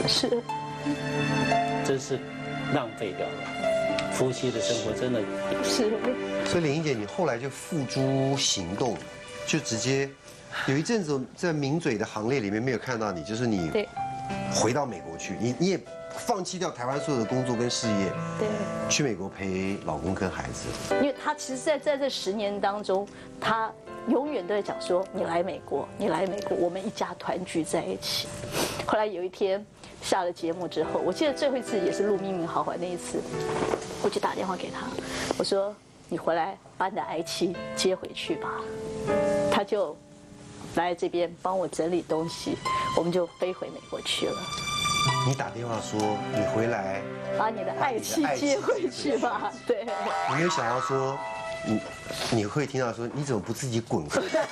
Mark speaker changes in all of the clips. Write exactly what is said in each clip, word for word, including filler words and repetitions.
Speaker 1: 是，
Speaker 2: 真是浪费掉了。夫妻的生活真的
Speaker 1: 是。
Speaker 3: 所以林英姐，你后来就付诸行动，就直接有一阵子在名嘴的行列里面没有看到你，就是你
Speaker 1: 对
Speaker 3: 回到美国去，你你也放弃掉台湾所有的工作跟事业，
Speaker 1: 对，
Speaker 3: 去美国陪老公跟孩子。
Speaker 1: 因为他其实在在这十年当中，他永远都在讲说，你来美国，你来美国，我们一家团聚在一起。后来有一天下了节目之后，我记得最后一次也是录《命运好坏》那一次，我就打电话给他，我说你回来把你的爱妻接回去吧。他就来这边帮我整理东西，我们就飞回美国去了。
Speaker 3: 你打电话说你回来，
Speaker 1: 把你的爱妻接回去吧。对，
Speaker 3: 你没有想到说，你你会听到说你怎么不自己滚回来？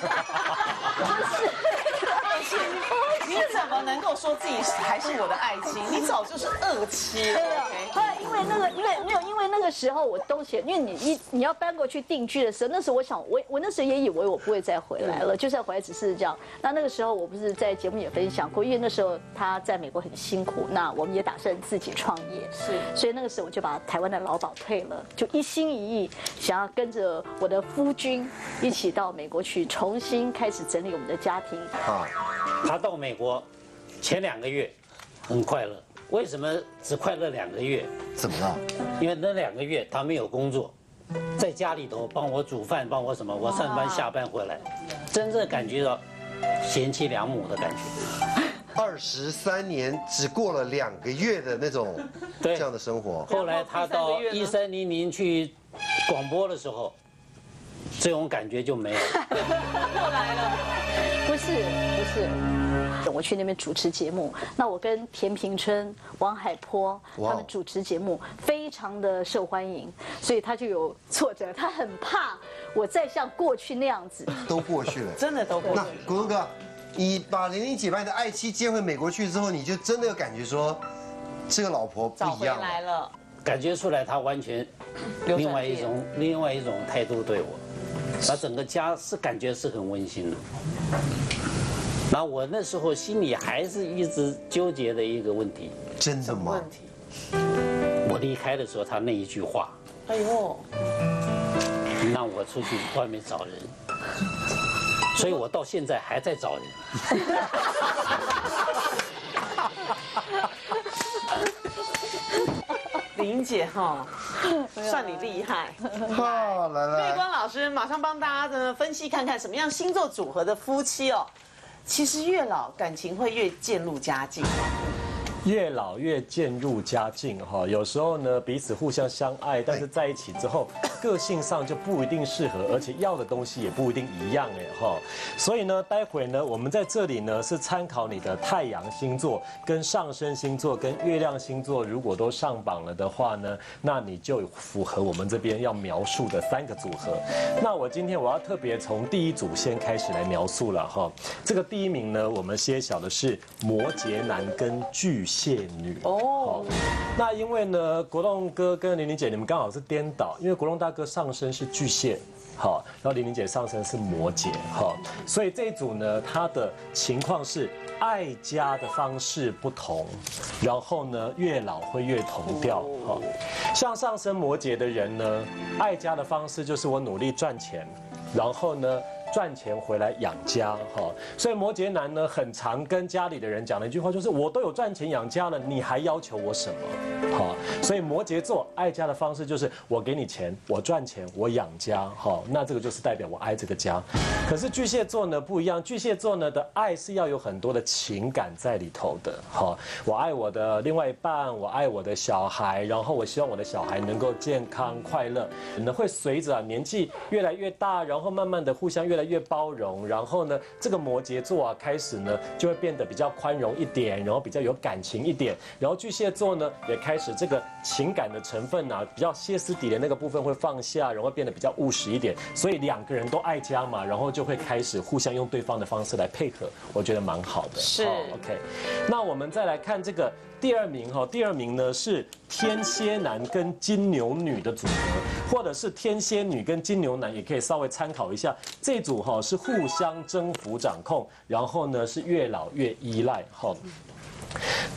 Speaker 4: 你怎么能够说自己还是我的爱妻？你早就是二妻了。
Speaker 1: 对啊，后来因为那个，因为没有，因为那个时候我东西，因为你你你要搬过去定居的时候，那时候我想，我我那时候也以为我不会再回来了，就算回来只是这样。那那个时候我不是在节目也分享过，因为那时候他在美国很辛苦，那我们也打算自己创业，
Speaker 4: 是，
Speaker 1: 所以那个时候我就把台湾的劳保退了，就一心一意想要跟着我的夫君一起到美国去，重新开始整理我们的家庭。
Speaker 3: 啊，
Speaker 2: 他到美国前两个月很快乐，为什么只快乐两个月？
Speaker 3: 怎么了？
Speaker 2: 因为那两个月他没有工作，在家里头帮我煮饭，帮我什么，我上班下班回来，真正感觉到贤妻良母的感觉。
Speaker 3: 二十三年只过了两个月的那种
Speaker 2: 对
Speaker 3: 这样的生活。
Speaker 2: 后来他到一三零零去广播的时候，这种感觉就没有。
Speaker 4: 又来了。
Speaker 1: 不是不是，我去那边主持节目，那我跟田平春、王海波他们主持节目非常的受欢迎，所以他就有挫折，他很怕我再像过去那样子。
Speaker 3: 都过去了，
Speaker 4: 真的都过去
Speaker 3: 那
Speaker 4: 了。
Speaker 3: 国栋哥，你把玲玲姐把你的爱妻接回美国去之后，你就真的有感觉说，这个老婆不
Speaker 4: 找回
Speaker 3: 一样
Speaker 4: 来了，
Speaker 2: 感觉出来他完全另外一种另外一种态度对我，那整个家是感觉是很温馨的。那我那时候心里还是一直纠结的一个问题，
Speaker 3: 真的吗
Speaker 4: 问？题。
Speaker 2: 我离开的时候他那一句话，
Speaker 4: 哎呦，
Speaker 2: 让我出去外面找人，所以我到现在还在找人。
Speaker 4: 玲姐哈，算你厉害。
Speaker 3: 好，来
Speaker 4: 月
Speaker 3: 来，
Speaker 4: 光老师马上帮大家呢分析看看，什么样星座组合的夫妻哦，其实越老感情会越渐入佳境。
Speaker 5: 越老越渐入佳境哈，有时候呢彼此互相相爱，但是在一起之后，个性上就不一定适合，而且要的东西也不一定一样哎哈。所以呢，待会呢我们在这里呢是参考你的太阳星座、跟上升星座、跟月亮星座，如果都上榜了的话呢，那你就符合我们这边要描述的三个组合。那我今天我要特别从第一组先开始来描述了哈。这个第一名呢，我们揭晓的是摩羯男跟巨蟹。蟹女哦，那因为呢，国栋哥跟玲玲姐你们刚好是颠倒，因为国栋大哥上升是巨蟹，好，然后玲玲姐上升是摩羯，好，所以这一组呢，他的情况是爱家的方式不同，然后呢，越老会越同调，好，像上升摩羯的人呢，爱家的方式就是我努力赚钱，然后呢。赚钱回来养家哈，所以摩羯男呢，很常跟家里的人讲的一句话就是：我都有赚钱养家了，你还要求我什么？好，所以摩羯座爱家的方式就是我给你钱，我赚钱，我养家，好，那这个就是代表我爱这个家。可是巨蟹座呢不一样，巨蟹座呢的爱是要有很多的情感在里头的，好，我爱我的另外一半，我爱我的小孩，然后我希望我的小孩能够健康快乐，呢会随着年纪越来越大，然后慢慢的互相越来越包容，然后呢，这个摩羯座啊，开始呢就会变得比较宽容一点，然后比较有感情一点，然后巨蟹座呢也开始这个情感的成分啊，比较歇斯底里的那个部分会放下，然后变得比较务实一点，所以两个人都爱家嘛，然后就会开始互相用对方的方式来配合，我觉得蛮好的。
Speaker 4: 是
Speaker 5: ，OK。那我们再来看这个第二名哈，第二名呢是天蝎男跟金牛女的组合，或者是天蝎女跟金牛男，也可以稍微参考一下。这组哈是互相征服掌控，然后呢是越老越依赖哈。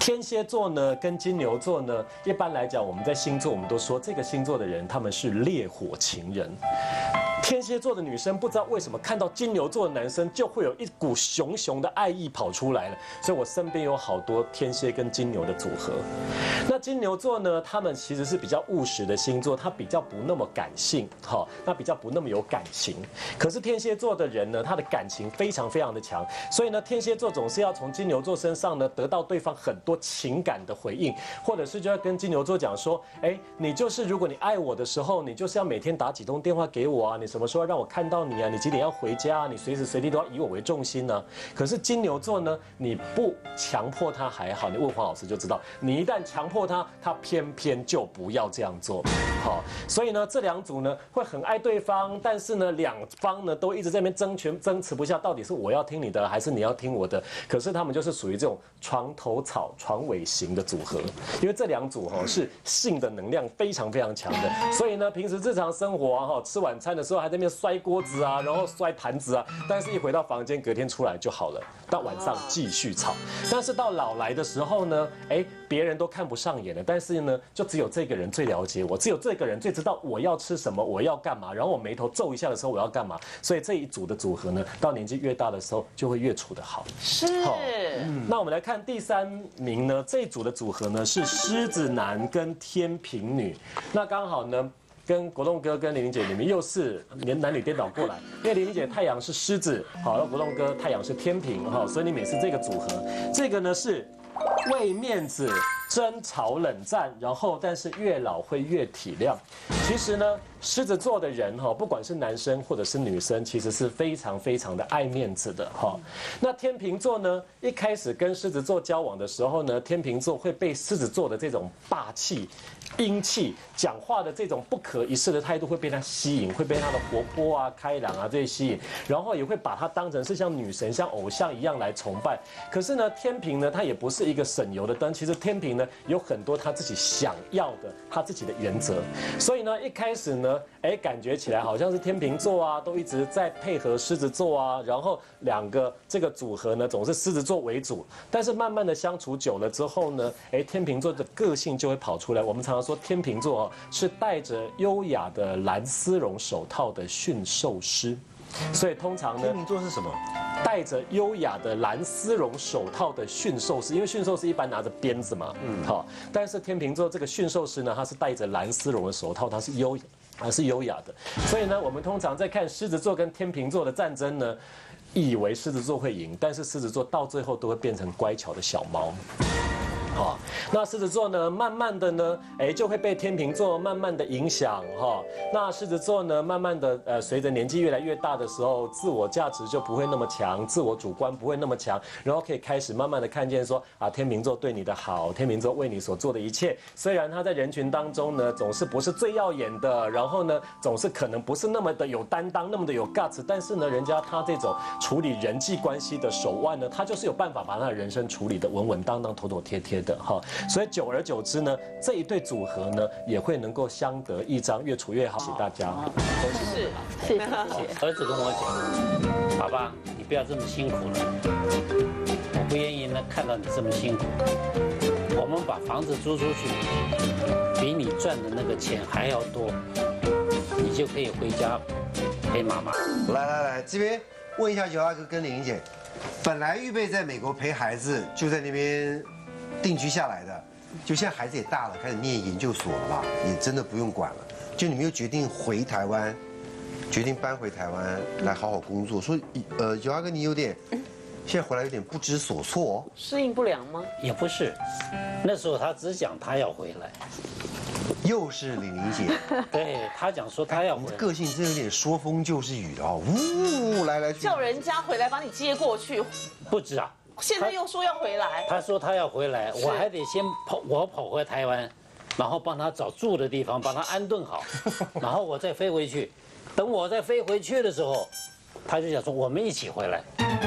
Speaker 5: 天蝎座呢跟金牛座呢，一般来讲我们在星座我们都说这个星座的人他们是烈火情人。天蝎座的女生不知道为什么看到金牛座的男生就会有一股熊熊的爱意跑出来了，所以我身边有好多天蝎跟金牛的组合。那金牛座呢，他们其实是比较务实的星座，他比较不那么感性，哈，那比较不那么有感情。可是天蝎座的人呢，他的感情非常非常的强，所以呢，天蝎座总是要从金牛座身上呢得到对方很多情感的回应，或者是就要跟金牛座讲说，哎，你就是如果你爱我的时候，你就是要每天打几通电话给我啊，你什么时候让我看到你啊？你几点要回家啊？你随时随地都要以我为重心呢？可是金牛座呢，你不强迫他还好，你问黄老师就知道，你一旦强迫他，他偏偏就不要这样做。好，所以呢，这两组呢会很爱对方，但是呢，两方呢都一直在那边争权争持不下，到底是我要听你的还是你要听我的？可是他们就是属于这种床头草、床尾型的组合，因为这两组哈是性的能量非常非常强的，所以呢，平时日常生活啊哈，吃晚餐的时候还在那边摔锅子啊，然后摔盘子啊，但是一回到房间，隔天出来就好了。到晚上继续吵，但是到老来的时候呢，哎，别人都看不上眼了，但是呢，就只有这个人最了解我，只有这个人最知道我要吃什么，我要干嘛，然后我眉头皱一下的时候我要干嘛，所以这一组的组合呢，到年纪越大的时候就会越处得好。
Speaker 4: 是。
Speaker 5: 嗯、那我们来看第三名呢，这一组的组合呢是狮子男跟天平女，那刚好呢。跟国栋哥跟玲玲姐，你们又是连男女颠倒过来，因为玲玲姐太阳是狮子，好，那国栋哥太阳是天平，哈，所以你每次这个组合，这个呢是为面子争吵冷战，然后但是越老会越体谅。其实呢，狮子座的人哈，不管是男生或者是女生，其实是非常非常的爱面子的哈。那天秤座呢，一开始跟狮子座交往的时候呢，天秤座会被狮子座的这种霸气、英气、讲话的这种不可一世的态度会被他吸引，会被他的活泼啊、开朗啊这些吸引，然后也会把他当成是像女神、像偶像一样来崇拜。可是呢，天秤呢，它也不是一个省油的灯，其实天秤呢有很多他自己想要的、他自己的原则，所以呢，一开始呢，哎，感觉起来好像是天秤座啊，都一直在配合狮子座啊，然后两个这个组合呢，总是狮子座为主，但是慢慢的相处久了之后呢，哎，天秤座的个性就会跑出来。我们常常说天秤座哦，是戴着优雅的蓝丝绒手套的驯兽师。所以通常呢，
Speaker 3: 天秤座是什么？
Speaker 5: 戴着优雅的蓝丝绒手套的驯兽师，因为驯兽师一般拿着鞭子嘛，嗯，好，但是天秤座这个驯兽师呢，他是戴着蓝丝绒的手套，他是优，还是优雅的。所以呢，我们通常在看狮子座跟天秤座的战争呢，以为狮子座会赢，但是狮子座到最后都会变成乖巧的小猫。好，那狮子座呢，慢慢的呢，哎，就会被天秤座慢慢的影响哈。那狮子座呢，慢慢的呃，随着年纪越来越大的时候，自我价值就不会那么强，自我主观不会那么强，然后可以开始慢慢的看见说啊，天秤座对你的好，天秤座为你所做的一切，虽然他在人群当中呢，总是不是最耀眼的，然后呢，总是可能不是那么的有担当，那么的有 guts， 但是呢，人家他这种处理人际关系的手腕呢，他就是有办法把他的人生处理的稳稳当当、妥妥帖帖。哈，所以久而久之呢，这一对组合呢也会能够相得益彰，越处越好。谢谢大家，
Speaker 4: 是，
Speaker 1: 谢谢谢谢。
Speaker 2: 儿子跟我讲，爸爸，你不要这么辛苦了，我不愿意呢看到你这么辛苦。我们把房子租出去，比你赚的那个钱还要多，你就可以回家陪妈妈。
Speaker 3: 来来来，这边问一下尤大哥跟玲玲姐，本来预备在美国陪孩子，就在那边定居下来的，就现在孩子也大了，开始念研究所了吧，也真的不用管了。就你们又决定回台湾，决定搬回台湾来好好工作。说，呃，尤大哥你有点，现在回来有点不知所措哦。
Speaker 4: 适应不良吗？
Speaker 2: 也不是，那时候他只讲他要回来。
Speaker 3: 又是玲玲姐，
Speaker 2: 对他讲说他要回来，
Speaker 3: 个性真有点说风就是雨的哦，呜来来去。
Speaker 4: 叫人家回来把你接过去，
Speaker 2: 不止啊。
Speaker 4: 现在又说要回来，
Speaker 2: 他说他要回来，我还得先跑，我跑回台湾，然后帮他找住的地方，帮他安顿好，然后我再飞回去。等我再飞回去的时候，他就想说我们一起回来。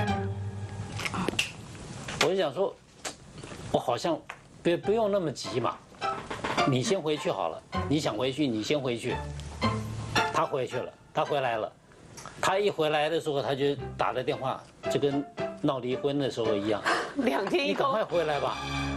Speaker 2: 我就想说，我好像不不用那么急嘛，你先回去好了。你想回去，你先回去。他回去了，他回来了。他一回来的时候，他就打了电话，就跟闹离婚的时候一样，
Speaker 4: 两天一
Speaker 2: 你赶
Speaker 4: 通。
Speaker 2: 快回来吧。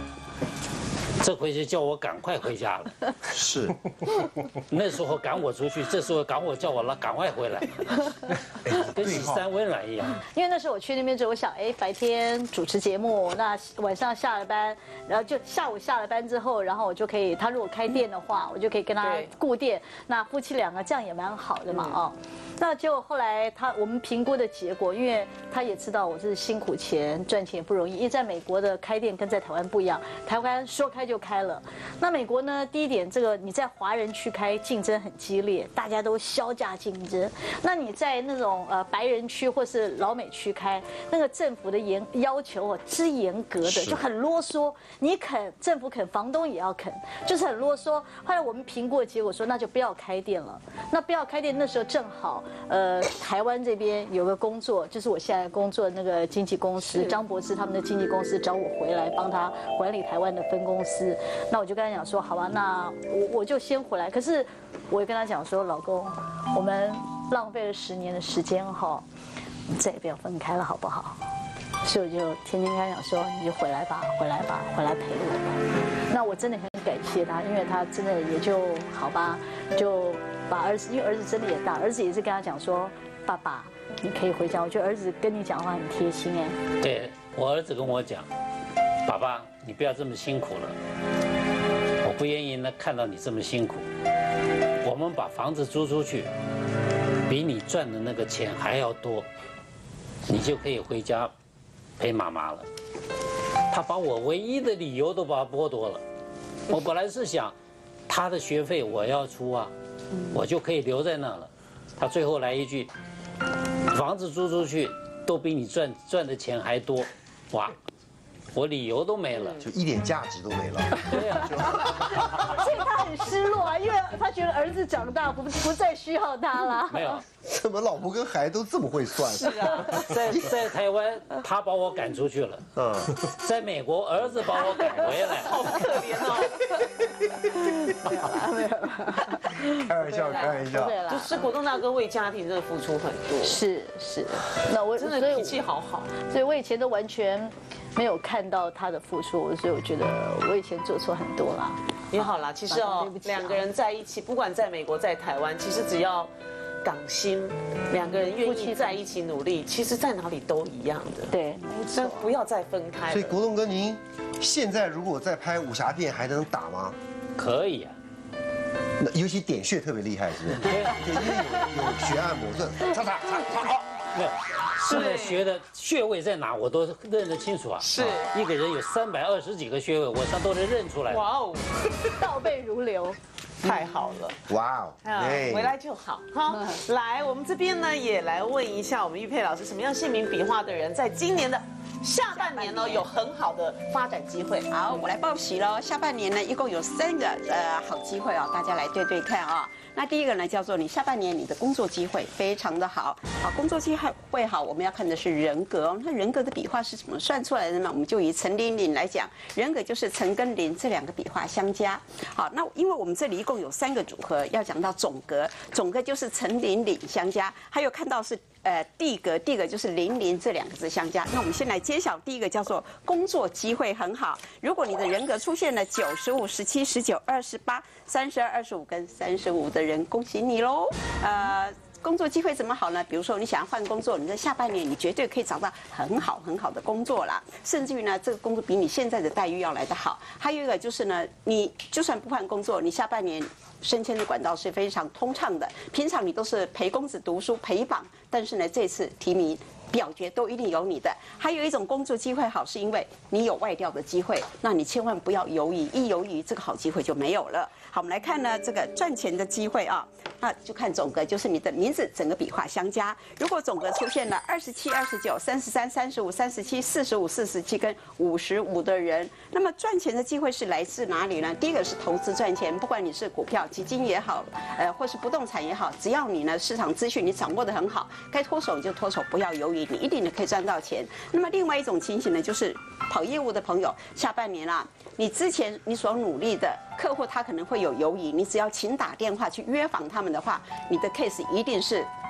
Speaker 2: 这回就叫我赶快回家了。
Speaker 3: 是，
Speaker 2: 那时候赶我出去，这时候赶我叫我了赶快回来，跟洗三温暖一样。
Speaker 1: 因为那时候我去那边之后，我想，哎，白天主持节目，那晚上下了班，然后就下午下了班之后，然后我就可以，他如果开店的话，我就可以跟他顾店。那夫妻两个这样也蛮好的嘛，哦。那结果后来他我们评估的结果，因为他也知道我是辛苦钱赚钱也不容易，因为在美国的开店跟在台湾不一样，台湾说开就开了。那美国呢，第一点，这个你在华人区开竞争很激烈，大家都削价竞争。那你在那种呃白人区或是老美区开，那个政府的严要求哦之严格的，就很啰嗦。你肯政府肯，房东也要肯，就是很啰嗦。后来我们评估的结果说，那就不要开店了。那不要开店，那时候正好。呃，台湾这边有个工作，就是我现在工作的那个经纪公司，张博士他们的经纪公司找我回来帮他管理台湾的分公司。那我就跟他讲说，好吧，那我我就先回来。可是我也跟他讲说，老公，我们浪费了十年的时间哈，再也不要分开了，好不好？所以我就天天跟他讲说，你就回来吧，回来吧，回来陪我吧。那我真的很感谢他，因为他真的也就好吧，就。把儿子，因为儿子真的也大，儿子也是跟他讲说，爸爸，你可以回家。我觉得儿子跟你讲话很贴心哎。
Speaker 2: 对我儿子跟我讲，爸爸，你不要这么辛苦了，我不愿意呢看到你这么辛苦。我们把房子租出去，比你赚的那个钱还要多，你就可以回家陪妈妈了。他把我唯一的理由都把他剥夺了。我本来是想，他的学费我要出啊。我就可以留在那了。他最后来一句：“房子租出去都比你赚赚的钱还多。”哇，我理由都没了，
Speaker 3: 就一点价值都没了。
Speaker 2: 对啊，
Speaker 1: 所以他很失落啊，因为他觉得儿子长大不不再需要他了。
Speaker 2: 没有，
Speaker 3: 怎么老婆跟孩子都这么会算？
Speaker 4: 是啊，
Speaker 2: 在在台湾他把我赶出去了，嗯，在美国儿子把我赶回来，
Speaker 4: 好可怜哦。
Speaker 1: 没有啦，没有啦。
Speaker 3: 开玩笑，开玩笑。
Speaker 1: 对啦，
Speaker 4: 就是国栋大哥为家庭真的付出很多，
Speaker 1: 是是。那我
Speaker 4: 真的脾气好好，
Speaker 1: 所以我以前都完全没有看到他的付出，所以我觉得我以前做错很多啦。
Speaker 4: 也好啦，其实哦，两个人在一起，不管在美国在台湾，其实只要港心，两个人愿意在一起努力，其实在哪里都一样的。
Speaker 1: 对，没错。
Speaker 4: 不要再分开了。
Speaker 3: 所以国栋哥，您现在如果再拍武侠片，还能打吗？
Speaker 2: 可以啊。
Speaker 3: 那尤其点穴特别厉害，是不是？对，因为有有学按摩，这擦擦擦擦好。
Speaker 2: 没有，现在学的穴位在哪，我都认得清楚啊。
Speaker 4: 是，
Speaker 2: 一个人有三百二十几个穴位，我上都能认出来。
Speaker 4: 哇哦，
Speaker 1: 倒背如流。
Speaker 4: 太好了，
Speaker 3: 哇哦，
Speaker 4: 回来就好哈。来，我们这边呢也来问一下我们玉佩老师，什么样姓名笔画的人，在今年的下半年呢有很好的发展机会？
Speaker 6: 好，我来报喜喽。下半年呢，一共有三个呃好机会哦，大家来对对看啊。那第一个呢，叫做你下半年你的工作机会非常的好，好工作机会好，我们要看的是人格哦。那人格的笔画是怎么算出来的呢？我们就以陈林林来讲，人格就是陈跟林这两个笔画相加。好，那因为我们这里一共有三个组合，要讲到总格，总格就是陈林林相加，还有看到是。呃，地格，地格就是零零这两个字相加。那我们先来揭晓第一个，叫做工作机会很好。如果你的人格出现了九十五、十七、十九、二十八、三十二、二十五跟三十五的人，恭喜你喽！呃。工作机会怎么好呢？比如说你想要换工作，你在下半年你绝对可以找到很好很好的工作啦，甚至于呢，这个工作比你现在的待遇要来得好。还有一个就是呢，你就算不换工作，你下半年升迁的管道是非常通畅的。平常你都是陪公子读书陪榜，但是呢，这次提名。表决都一定有你的，还有一种工作机会好，是因为你有外调的机会，那你千万不要犹豫，一犹豫这个好机会就没有了。好，我们来看呢这个赚钱的机会啊，那就看总格，就是你的名字整个笔画相加。如果总格出现了二十七、二十九、三十三、三十五、三十七、四十五、四十七跟五十五的人，那么赚钱的机会是来自哪里呢？第一个是投资赚钱，不管你是股票、基金也好，呃，或是不动产也好，只要你呢市场资讯你掌握得很好，该脱手你就脱手，不要犹豫。你一定可以赚到钱。那么另外一种情形呢，就是跑业务的朋友，下半年啊，你之前你所努力的客户他可能会有犹豫，你只要勤打电话去约访他们的话，你的 case 一定是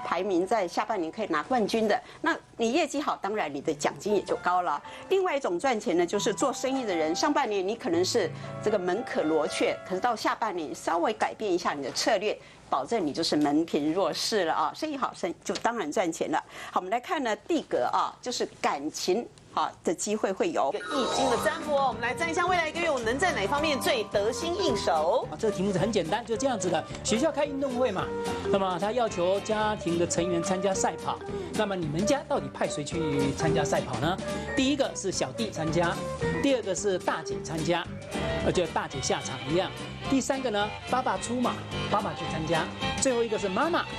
Speaker 6: 排名在下半年可以拿冠军的。那你业绩好，当然你的奖金也就高了。另外一种赚钱呢，就是做生意的人，上半年你可能是这个门可罗雀，可是到下半年稍微改变一下你的策略，保证你就是门庭若市了啊，生意好生就当然赚钱了。好，我们来看呢地格啊，就是感情。好的机会会有
Speaker 4: 一个易经的占卜哦，我们来占一下未来一个月我能在哪方面最得心应手？
Speaker 7: 这个题目是很简单，就这样子的。学校开运动会嘛，那么他要求家庭的成员参加赛跑，那么你们家到底派谁去参加赛跑呢？第一个是小弟参加，第二个是大姐参加，而且大姐下场一样。第三个呢，爸爸出马，爸爸去参加，最后一个是妈妈。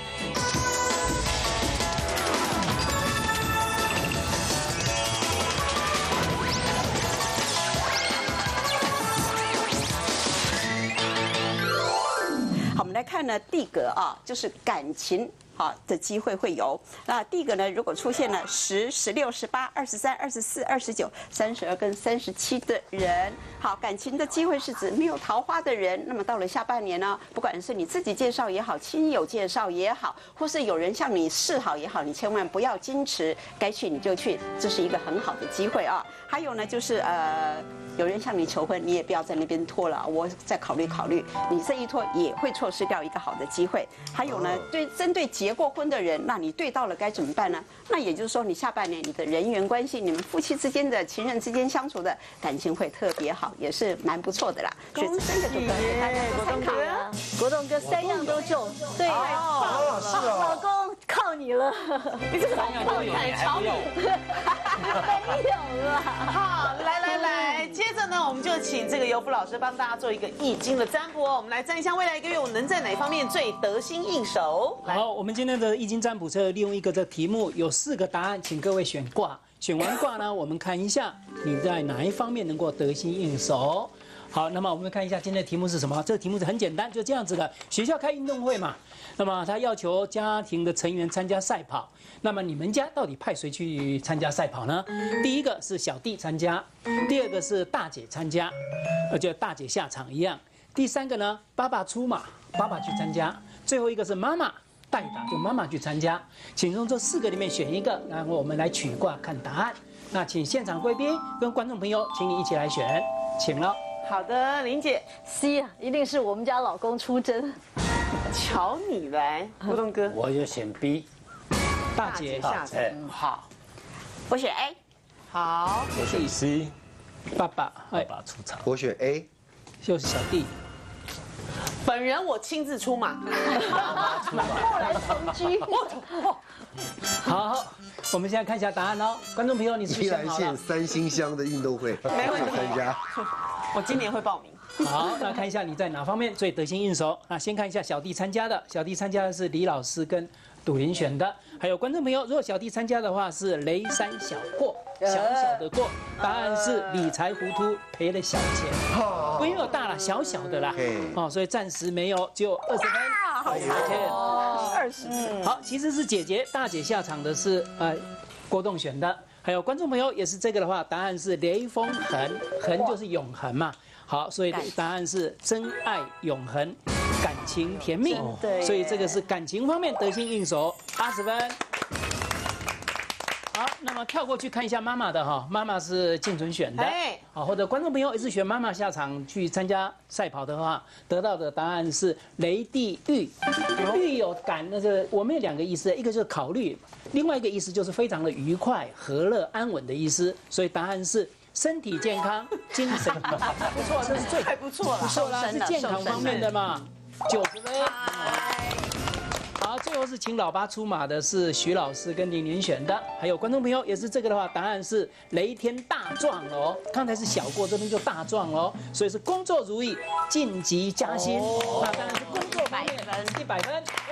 Speaker 6: 好，我们来看呢地格啊，就是感情。好的机会会有。那第一个呢，如果出现了十、十六、十八、二十三、二十四、二十九、三十二跟三十七的人，好，感情的机会是指没有桃花的人。那么到了下半年呢，不管是你自己介绍也好，亲友介绍也好，或是有人向你示好也好，你千万不要矜持，该去你就去，这是一个很好的机会啊。还有呢，就是呃。有人向你求婚，你也不要在那边拖了，我再考虑考虑。你这一拖也会错失掉一个好的机会。还有呢，对针对结过婚的人，那你对到了该怎么办呢？那也就是说，你下半年你的人缘关系，你们夫妻之间的、情人之间相处的感情会特别好，也是蛮不错的啦。所以这三个组合给大家做参考啊。
Speaker 1: 国栋哥三样都中，对，
Speaker 3: 哦，是哦，
Speaker 1: 老公靠你了，
Speaker 4: 你这个老公太吵你，
Speaker 1: 没有了。
Speaker 4: 好，来来来，接着呢，我们就请这个尤福老师帮大家做一个易经的占卜哦。我们来占一下未来一个月我能在哪方面最得心应手。来，
Speaker 7: 好，我们今天的易经占卜是利用一个这题目，有四个答案，请各位选卦。选完卦呢，我们看一下你在哪一方面能够得心应手。好，那么我们看一下今天的题目是什么？这个题目是很简单，就这样子的。学校开运动会嘛，那么他要求家庭的成员参加赛跑。那么你们家到底派谁去参加赛跑呢？第一个是小弟参加，第二个是大姐参加，而且大姐下场一样。第三个呢，爸爸出马，爸爸去参加。最后一个是妈妈代打，就妈妈去参加。请从这四个里面选一个，然后我们来取卦看答案。那请现场贵宾跟观众朋友，请你一起来选，请了。
Speaker 4: 好的，林姐
Speaker 1: C 啊，一定是我们家老公出征。
Speaker 4: 瞧你来，国栋哥，
Speaker 2: 我就选 B，
Speaker 7: 大姐
Speaker 4: 下场。
Speaker 7: 好，
Speaker 6: 我选 A。
Speaker 4: 好，
Speaker 5: 我选 C，
Speaker 7: 爸爸，
Speaker 5: 爸爸出场。
Speaker 3: 我选 A，
Speaker 7: 就是小弟。
Speaker 4: 本人我亲自出马。
Speaker 1: 后来同居。
Speaker 7: 好，我们现在看一下答案哦，观众朋友，你是不
Speaker 3: 宜
Speaker 7: 是想好了
Speaker 3: 兰县？三星乡的运动会，
Speaker 4: 没问题
Speaker 3: 参加。
Speaker 4: 我今年会报名。
Speaker 7: 好，那看一下你在哪方面最得心应手。那先看一下小弟参加的，小弟参加的是李老师跟杜林选的，还有观众朋友，如果小弟参加的话是雷山小过，小小的过，答案是理财糊涂赔了小钱，不用有大了，小小的啦，哦，所以暂时没有，只有二十分，好钱，二十，好，其实是姐姐大姐下场的是呃郭栋选的，还有观众朋友也是这个的话，答案是雷锋恒，恒就是永恒嘛。好，所以答案是真爱永恒，感情甜蜜，所以这个是感情方面得心应手，八十分。好，那么跳过去看一下妈妈的哈，妈妈是静纯选的，
Speaker 4: 哎
Speaker 7: 好，或者观众朋友也是选妈妈下场去参加赛跑的话，得到的答案是雷地玉，玉有感，那个我们有两个意思，一个就是考虑，另外一个意思就是非常的愉快、和乐、安稳的意思，所以答案是。身体健康，精神不错，这是最
Speaker 4: 还不错
Speaker 7: 不错啦，是健康方面的嘛，九十分。好，最后是请老八出马的是徐老师跟林林选的，还有观众朋友也是这个的话，答案是雷天大壮哦，刚才是小过，这边就大壮哦，所以是工作如意，晋级加薪，那当然是工作方面一百分。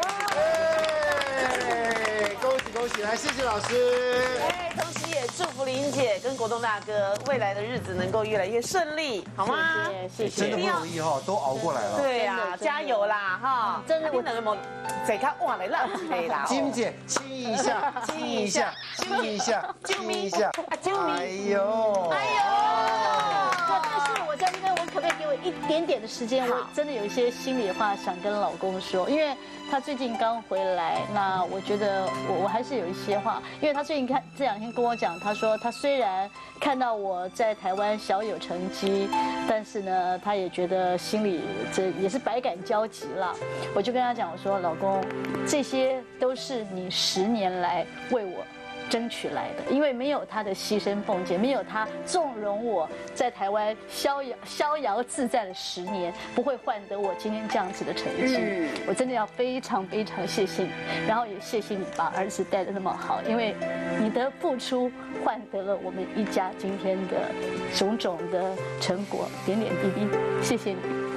Speaker 3: 恭喜恭喜！来，谢谢老师。
Speaker 4: 哎，同时也祝福林姐跟国栋大哥未来的日子能够越来越顺利，好吗？
Speaker 1: 谢谢，
Speaker 3: 真的不容易哈，都熬过来了。
Speaker 4: 对呀，加油啦哈！
Speaker 1: 真的
Speaker 4: 我能够再看哇来浪起来啦！
Speaker 3: 金姐亲一下，亲一下，亲一下，亲一下，
Speaker 1: 救命！
Speaker 3: 哎呦，
Speaker 1: 哎呦！可但是我在那边，我可不可以给我一点点的时间，我真的有一些心里话想跟老公说，因为他最近刚回来，那我觉得我我还是有一些话，因为他最近看这两天跟我讲，他说他虽然看到我在台湾小有成绩，但是呢，他也觉得心里这也是百感交集了。我就跟他讲，我说老公，这些都是你十年来为我争取来的，因为没有他的牺牲奉献，没有他纵容我在台湾逍遥逍遥自在了十年，不会换得我今天这样子的成绩。嗯、我真的要非常非常谢谢你，然后也谢谢你把儿子带得那么好，因为你的付出换得了我们一家今天的种种的成果，点点滴滴，谢谢你。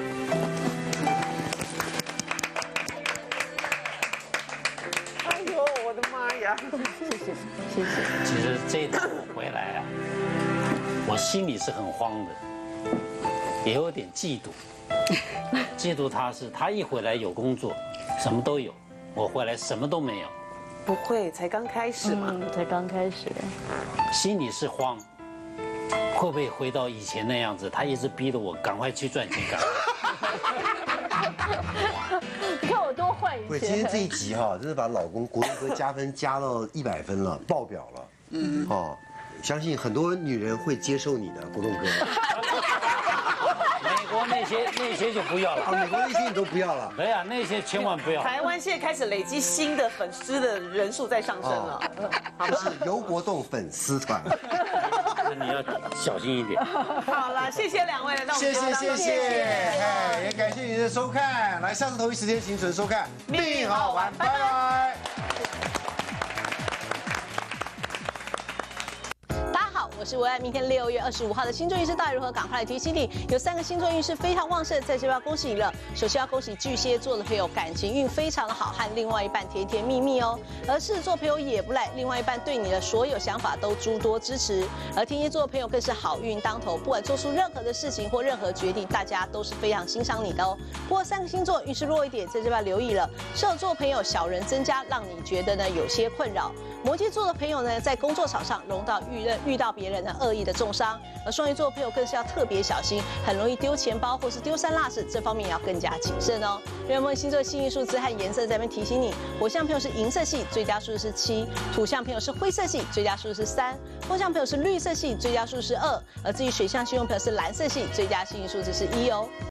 Speaker 1: 谢谢，谢谢。
Speaker 2: 其实这一趟我回来啊，我心里是很慌的，也有点嫉妒，嫉妒他是他一回来有工作，什么都有，我回来什么都没有。
Speaker 4: 不会，才刚开始嘛，
Speaker 1: 嗯、才刚开始，
Speaker 2: 心里是慌，会不会回到以前那样子？他一直逼着我赶快去赚钱，赶快。
Speaker 1: 你看我多坏一些。
Speaker 3: 对，今天这一集哈，真的把老公国栋哥加分加到一百分了，爆表了。嗯，哦，相信很多女人会接受你的，国栋哥。
Speaker 2: 美国那些那些就不要了，
Speaker 3: 啊，美国那些你都不要了。
Speaker 2: 对呀，那些千万不要。
Speaker 4: 台湾现在开始累积新的粉丝的人数在上升了，
Speaker 3: 好吗？是游国栋粉丝团。
Speaker 2: 你要小心一点。
Speaker 4: 好了，谢谢两位来到我们
Speaker 3: 谢谢
Speaker 4: 节目当中
Speaker 3: 谢谢，哎，也感谢您的收看。来，下次同一时间请准收看《命运好玩》，拜拜。
Speaker 8: 我是维安，明天六月二十五号的星座运势到底如何？赶快来提醒你，有三个星座运势非常旺盛，在这边要恭喜你了。首先要恭喜巨蟹座的朋友，感情运非常的好，和另外一半甜甜蜜蜜哦。而狮子座朋友也不赖，另外一半对你的所有想法都诸多支持。而天蝎座的朋友更是好运当头，不管做出任何的事情或任何决定，大家都是非常欣赏你的哦。不过三个星座运势弱一点，在这边要留意了。射手座朋友小人增加，让你觉得呢有些困扰。摩羯座的朋友呢，在工作场上容到遇遇到别人的恶意的重伤，而双鱼座的朋友更是要特别小心，很容易丢钱包或是丢三落四，这方面也要更加谨慎哦。让我们星座幸运数字和颜色在这边提醒你：火象朋友是银色系，最佳数字是七；土象朋友是灰色系，最佳数字是三；风象朋友是绿色系，最佳数字是二；而至于水象星座朋友是蓝色系，最佳幸运数字是一哦。